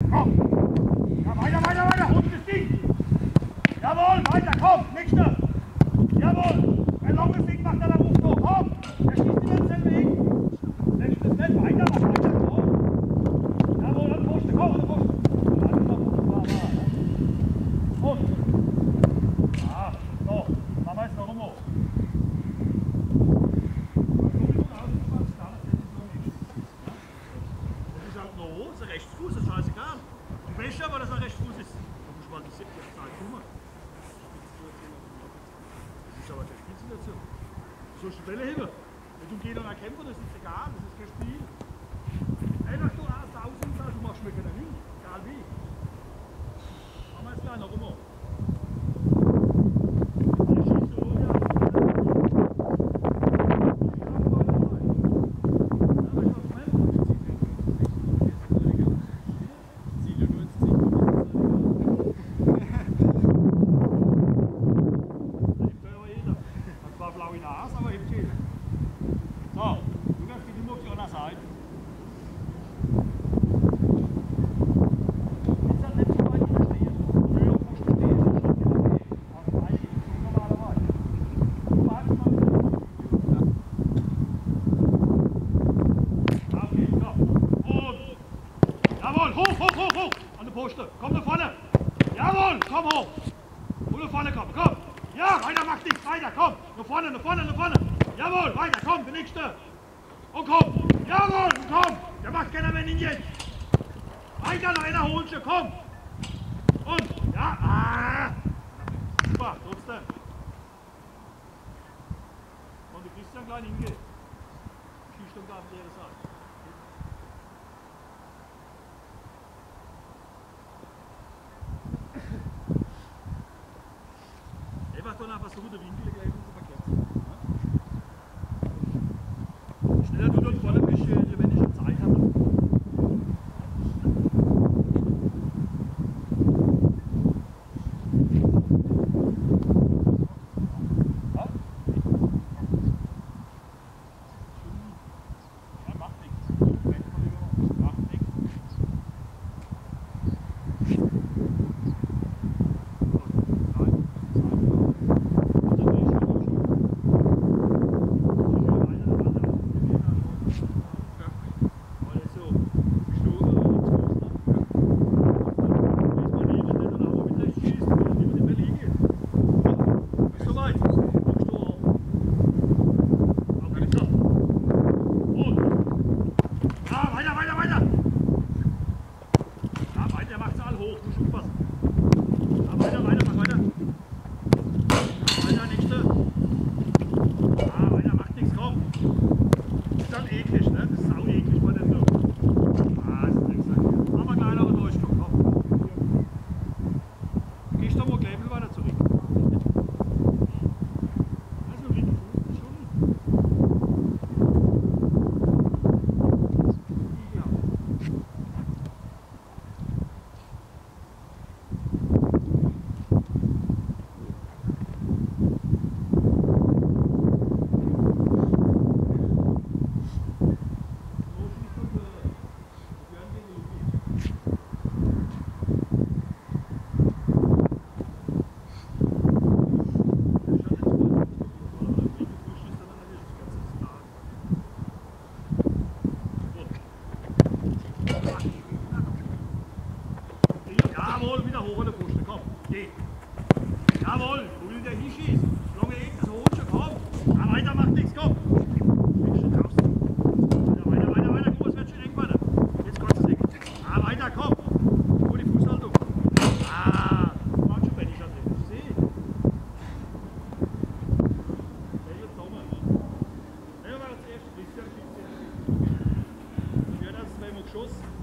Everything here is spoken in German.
komm. Ja, weiter, weiter, weiter, holt das Ding. Jawohl, weiter, komm, nächster. Jawohl, ein langes Ding macht er da hoch, so, komm. Er schießt in denselben Weg. Lässt das nicht, weiter, mach weiter, komm. Jawohl, an den Posten, komm, an den Posten. Und. Ja, so, machen wir jetzt noch rum. Das ist ein Rechtsfuß, das ist scheißegal. Du weißt aber, dass er Rechtsfuß ist. Da muss man die Zeit tun. Das ist aber keine Spielsituation. Du sollst die Bälle heben. Wenn du gehst und kämpfen, das ist egal, das ist kein Spiel. Einfach du hast außen, du machst mir keinen hin, egal wie. Machen wir jetzt gleich noch rum. Aber hebt jeder. So, du kannst die Nummer auf die andere Seite. Jetzt hat nicht so weit stehen. Früher musst du stehen, so schon wieder gehen. Auf beide so normalerweise. Du magst mal wieder. Ja. Okay, so. Und. Jawohl, hoch, hoch, hoch, hoch. An der Poste. Komm nach vorne. Jawohl, komm hoch. Wo nach vorne kommen, komm. Ja, weiter, mach nichts, weiter, komm! Nach vorne, nach vorne, nach vorne! Jawohl, weiter, komm, der nächste! Und komm! Jawohl, komm! Der macht keiner mehr in jetzt! Weiter, noch einer holt schon, komm! Und, ja, super, trotzdem! Und du kriegst dann gleich hingehen. Schießt dann da auf der Seite. Einfach dann versuchen, den Winkel gleich zu verkürzen. Ja? Schneller du dort vorne bist, wenn ich schon Zeit habe. Ja? Ja, macht nichts. Macht nichts. Hoch, muss aufpassen. Ja, weiter, weiter, mach weiter. Ja, weiter, nächste. Ja, weiter, macht nichts, komm. Das ist dann eklig, ne? Das ist sau eklig bei dem Look. Ah, das ist nichts. Machen wir gleich noch einen Durchgang, komm. Gehst doch mal gleich weiter zurück. Also, wie du schon. Ja. Jawohl, wieder hoch an der Brust, komm, geh. Jawohl, wo will der hinschießen? Solange er das holt schon, komm. Ja, weiter macht nichts, komm. Weiter, weiter, weiter, weiter, guck, es wird schon eng weiter. Jetzt kannst du es nicht. Ja, weiter, komm. Gute Fußhaltung. Ah, macht schon fertig, das nicht. Ich sehe. Der jetzt sauber. Der war das erste, das ist ja schießt. Ja, das ist, wenn man geschossen.